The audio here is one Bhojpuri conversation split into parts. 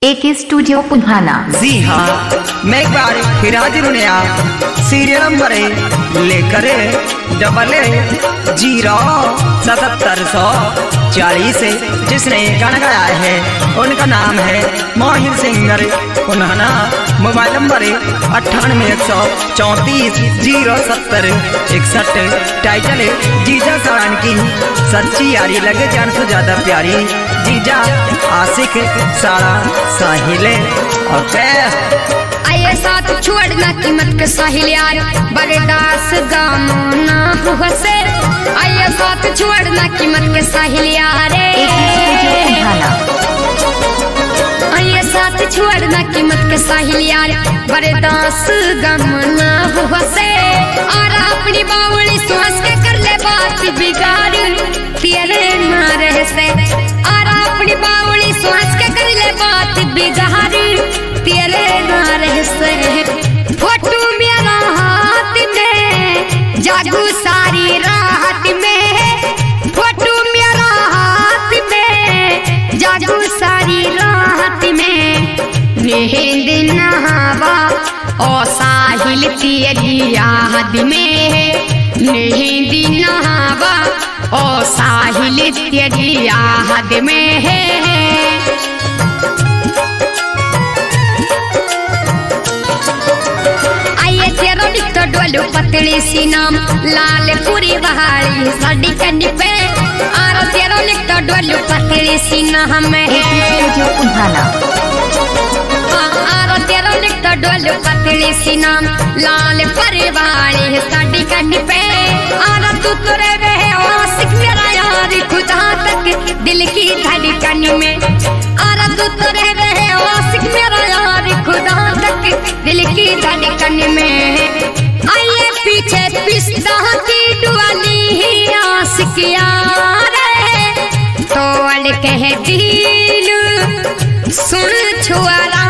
एक स्टूडियो पुन्हाना। जी हाँ, मैं एक बार फिर हाजिर हूँ सीरियल नंबर लेकर 007740, जिसने गाना गाया है उनका नाम है Mahir singer Punhana. Mobile number 9814407061। Title जीजा सारण की सच्ची यारी लगे जान से ज्यादा प्यारी। जीजा आशिक सारा साहिल और आये साथ छोड़ना कीमत के साहिल यार बगदास गामना हुसे। आये साथ छोड़ना कीमत के साहिल यार, आये साथ छोड़ना कीमत के साहिल यार बरदास गमना हुसे। और अपनी बावली सांस के कर ले बात बिगाड़ तेरे मारे से। और अपनी बावली सांस के कर ले बात बिगाड़ तेरे नारे से। फोटो मेरा हाथ में जागू सारी रात में। फोटो मेरा हाथ में जागू सारी रात में। नींद नहावा ओ साहिल तेरी याद में। नींद नहावा ओ साहिल तेरी याद में है। डोलू पतली सी नाम लाल पूरी बहाली साड़ी कन्नी पे। आर तेरो लिख तो डोलू पतली सी नाम है। आर तेरो लिख तो डोलू पतली सी नाम लाल पूरी बहाली साड़ी कन्नी पे। आर तू तुरे रहे आशिक मेरा यार खुदा तक दिल की धड़कन में। आर तू तुरे रहे आशिक मेरा यार खुदा तक दिल की धड़कन में। आइए पीछे पिस्ता की डुआली आशिक यार तोड़ कह दिल सुन छुआरा।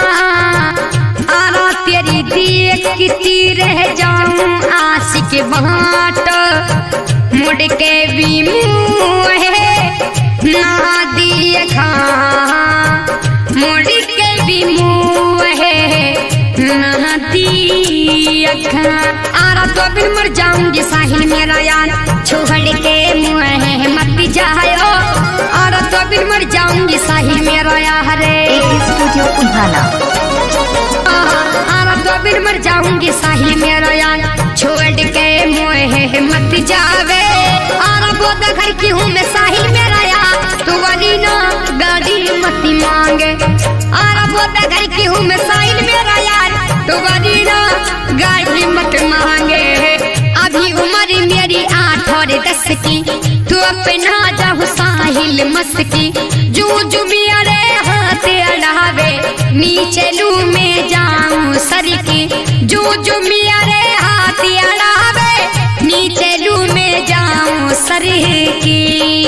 आरा तेरी देख की रह जाऊं आशिक बाट। मुड़ के भी मुँह ना दिए खा। मुड़ के भी मुँह ना दिया खा। आरा तो बिन मर जाऊंगी साहिल मेरा यार छोड़ के मुँह मत जाओ। आरा तो बिन मर जाऊंगी साहिल मेरा यार स्टूडियो पुन्हाना। आरा तो बिन मर जाऊंगी साहिल मेरा यार छोड़ के मुँह मत जावे। आरा बोदा घर की हूँ मैं साहिल मेरा यार तू वाली ना गाड़ी मत मांगे। आरा बोदा घर की हूँ मैं साहिल मेरा यार तो वाली ना गाड़ी मत मांगे। अभी उम्र मेरी 8 और 10 की तू अपना जाऊ साहिल मस्की। जू जू मेरे हाथ अड़ावे नीचे लू में जाऊं सर की। जू जू मेरे हाथ अड़ावे नीचे लू में जाऊं सर की।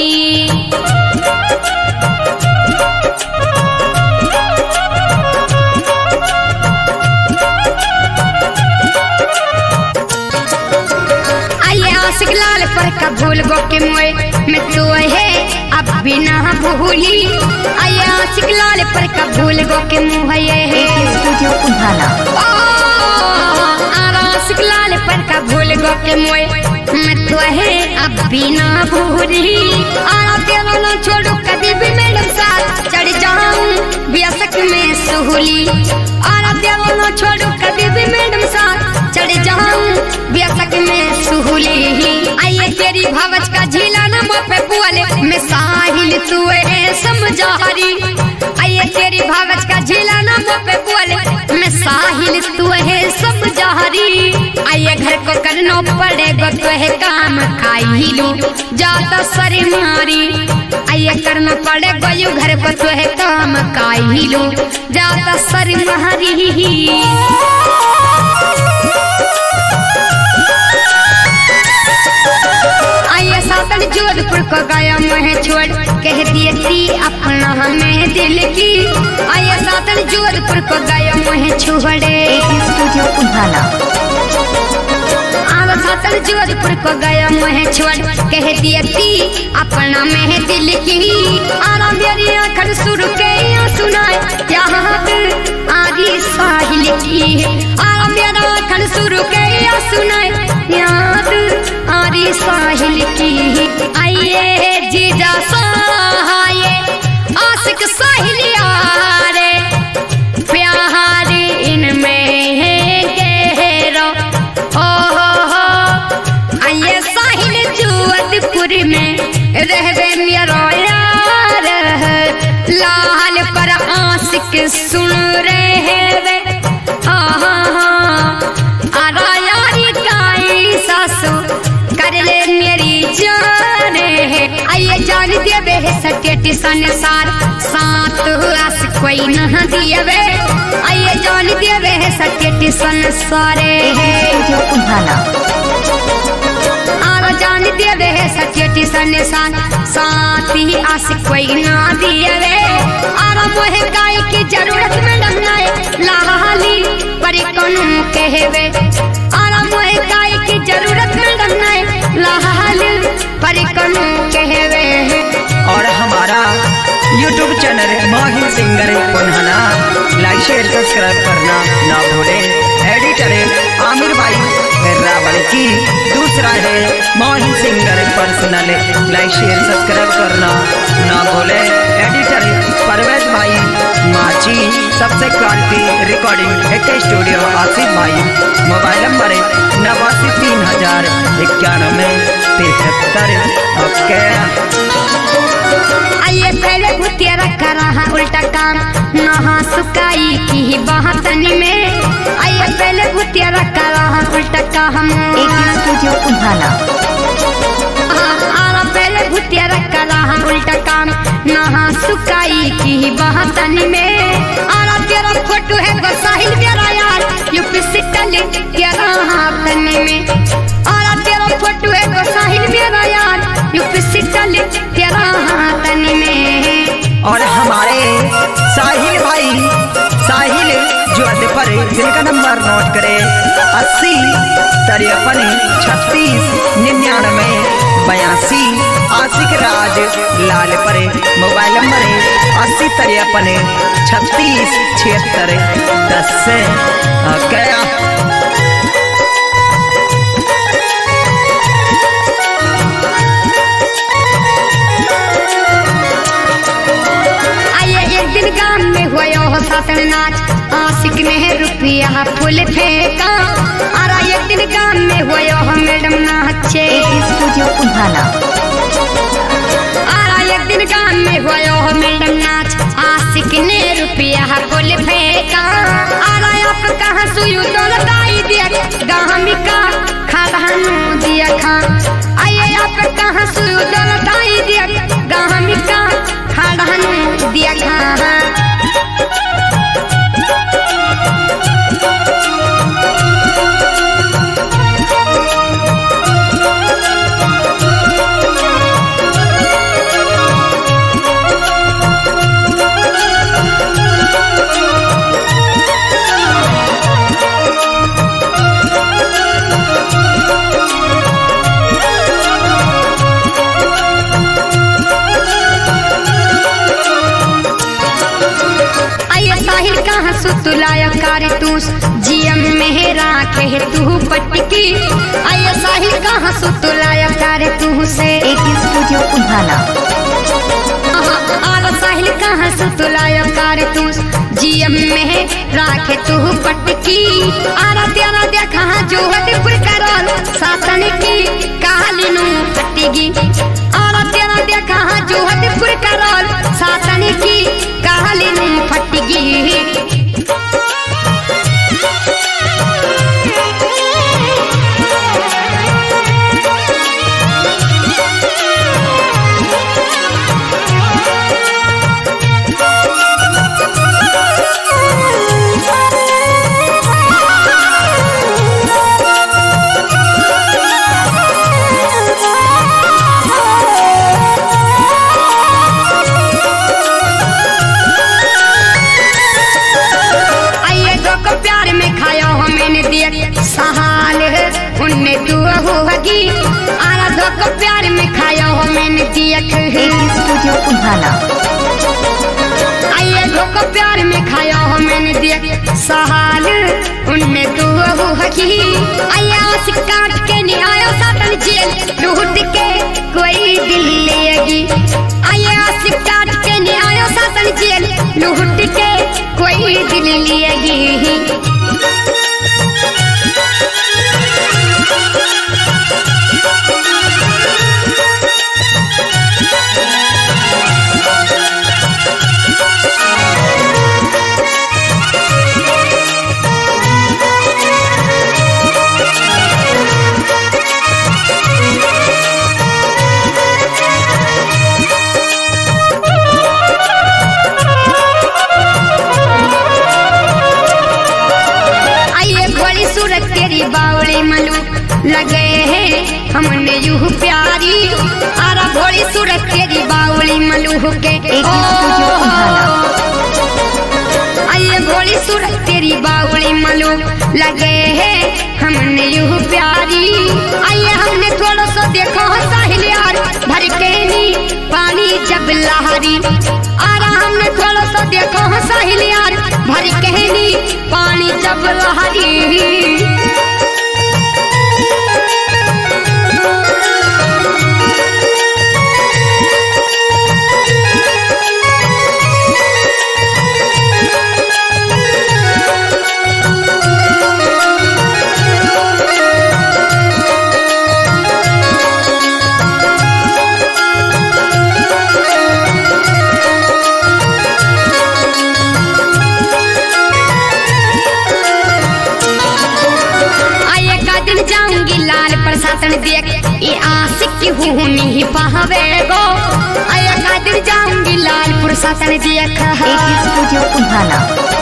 लाल पर का भूल गो के मोए मैं तो है अब बिना भूली। आया आशिक लाल पर का भूल गो के मुँह है स्टूडियो पुन्हाना। आशिक लाल पर का भूल गो के मोए मैं तो है अब बिना भूली। आरा तेरा ना छोड़ो कभी भी मैडम साथ चढ़ जाऊं बेसक में सुहली। आरा तेरा ना छोड़ो कभी भी मैडम साथ चढ़ जाऊं बेसक में सुहली। आइए तेरी भावच का झीला न पे पुआले मैं साहिल तू समझारी। आइए तेरी भावच का झीला न पे पुआले मैं साहिल तू समझारी। आइए घर को करना पड़ेगा तो है काम खाई लू ज्यादा सर मारी। आइए करना पड़ेगा यू घर को तो है काम खाई लू ज्यादा सर मारी। आइए सातन जोधपुर को गया मुँह छोड़ कह दिए थी अपना हमें दिल की। आइए सातन जोधपुर को गया मुँह छोड़े स्टूडियो पुन्हाना। आवा सातन जोधपुर को गया मुँह छोड़ कह दिए थी अपना मैं दिल की। आरा मेरी आखिर सुर के सुनाए आशिक सुन रहे वे आरा यारी काई सासू कर ले मेरी जान है। आइए जान देवे है सटेटी संसार साथ आस कोई न दिए। आइए जान देवे है सटेटी संसार स्टूडियो उन्हाना। आरा जान देवे है सटेटी संसार साथ ही आस कोई ना दिए। आरा मोहे गाय की जरूरत में डमनाए लाली पर कनु कहवे। आरा मोहे गाय की जरूरत में डमनाए लाली पर कनु कहवे। और हमारा YouTube channel Mahir singer Unhana like share subscribe करना ना भूले। एडिटर आमिर भाई रावल की, दूसरा है Mahir singer personal, like share subscribe करना ना भूले। एडिटर परवेज भाई माची, सबसे क्वालिटी रिकॉर्डिंग एक स्टूडियो आसिफ भाई। Mobile number 893091 okay. आइए पहले भूतिया रखा रहा उल्टा काम नहा सुकाई की बहतनी में। आइए पहले भूतिया रखा रहा उल्टा काम स्टूडियो उन्हाना। आरा पहले भूतिया रखा रहा उल्टा काम नहा सुकाई की बहतनी में। आरा तेरा फोटो है गोसाहिल मेरा यार यूपी से टले तेरा हाथन में। आरा तेरा फोटो है गोसाहिल मेरा यार यूपी से टले तेरा हाथन में। और हमारे साहिल भाई, साहिल जो पर जिनका नंबर नोट करे 80 53 36 99 82। आशिक राज लाल पर मोबाइल नंबर 80 53 36 76 10 क्या। गाम में हुआ हो सासन नाच आशिक ने रुपया फूल फेंका। आरा एक दिन गाम में हुआ हो मैडम नाचे स्टूडियो उन्हाना। आरा एक दिन गाम में हुआ हो मैडम नाच आशिक ने रुपया फूल फेंका। आरा आप कहाँ सुयु दौलत आई देख गाम का खादानु दिया खा। आइए आप कहाँ सुयु दौलत आई देख गाम का खादानु दिया खा। सुतुलाया कार तूस जियम में राखे तू पटकी। आया साहिल कहाँ सुतुलाया कार तू से स्टूडियो उन्हाना। आला साहिल कहाँ सुतुलाया कार तूस जियम में राखे तू पटकी। आरा तेरा देखा जो हदपुर करल सातन की कालिनु फटेगी। आरा तेरा देखा जो हदपुर करल सातन की कालिनु फटेगी। सहाल उनमें तू होगी। आरा धोखो प्यार में खाया हो मैंने दिया स्टूडियो उन्हाना। आइए धोखो प्यार में खाया हो मैंने दिया सहाल उनमें तू होगी। आइए आशिक काट के नहीं आया सातन जेल लूट के कोई दिल लेगी। आइए आशिक काट के नहीं आया सातन जेल लूट के कोई दिल लेगी। तेरी बावली मलूक लगे है हमने यूं प्यारी आरा भोली सूरत तेरी बावली मलूक के आइए भोली सूरत तेरी बावली मलूक लगे है हमने यूं प्यारी आइए हमने थोड़ा सा देखो साहिल यार भर के नी पानी जब लहरी आरा हमने थोड़ा सा देखो साहिल यार भर के नी पानी जब लहरी देख ये आशिक हूँ नहीं पावे गो आया कादिर जाऊंगी लालपुर सातन देख स्टूडियो उन्हाना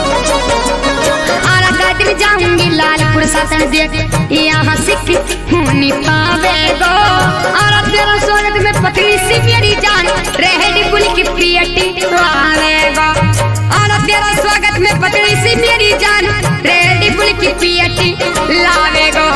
आरा कादिर जाऊंगी लालपुर सातन देख ये आशिक हूँ नहीं पावे गो आरा तेरा स्वागत में पतली सी मेरी जान रेहड़ी गुल की प्रियटी आवे गो आरा तेरा स्वागत में पतली सी मेरी जान रेहड़ी गुल की प्रियटी लावे गो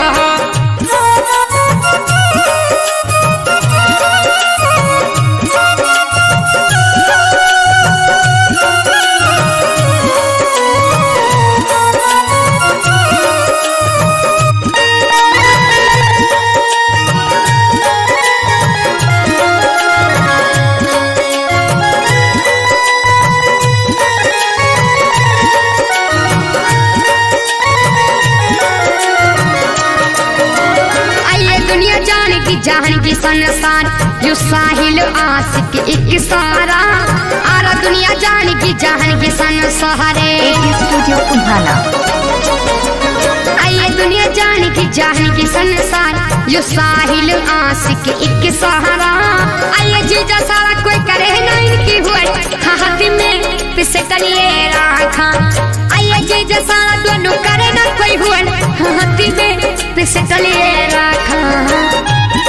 जान की संसार जो साहिल आशिक एक सारा आरा दुनिया जान की जान की संसारे स्टूडियो उन्हाना आइए दुनिया जान की संसार जो साहिल आशिक एक सहारा आइए जीजा सारा कोई करे ना इनकी हुए हाथ में पिसटल ये रखा आइए जीजा सारा दोनों करे ना कोई हुए हाथ में पिसटल ये रखा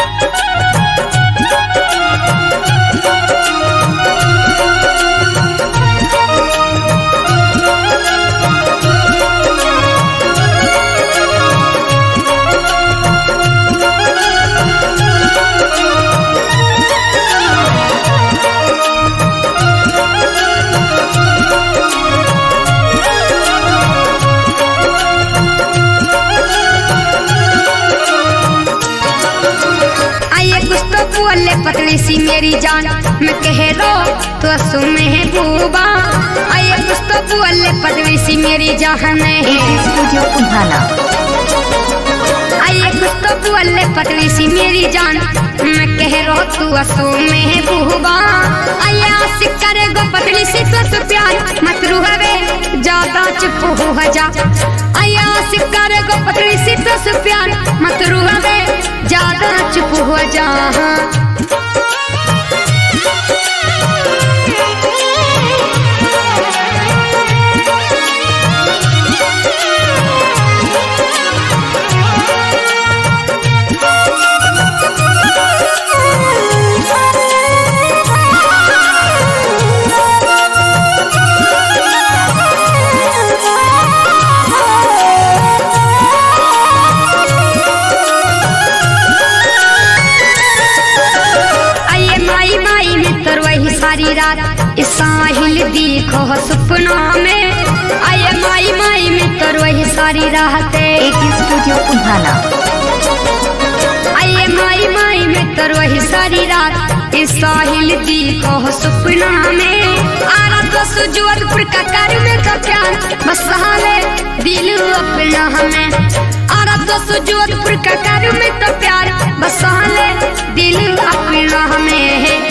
पतली सी मेरी जान मैं कह रो तो सुमे भूबा आइए कुछ तो बोले पतली सी मेरी जान स्टूडियो उन्हाना आइए कुछ तो बोले पतली सी मेरी जान मैं कह रो तू सुमे भूबा आइए आशिक करेगो पतली सी तो प्यार मत रुहवे ज्यादा चुप हो जा आइए आशिक करेगो पतली सी तो प्यार मत रुहवे ज्यादा चुप हो जा साहिल देखो सपना में आये माई माई में तो वही सारी राहते स्टूडियो उन्हाना आये माई माई में तो वही सारी रात इस साहिल देखो सपना में आरा तो सुजोधपुर का कर में तो प्यार बस हाले दिल अपना हमें आरा तो सुजोधपुर का कर में तो प्यार बस हाले दिल अपना हमें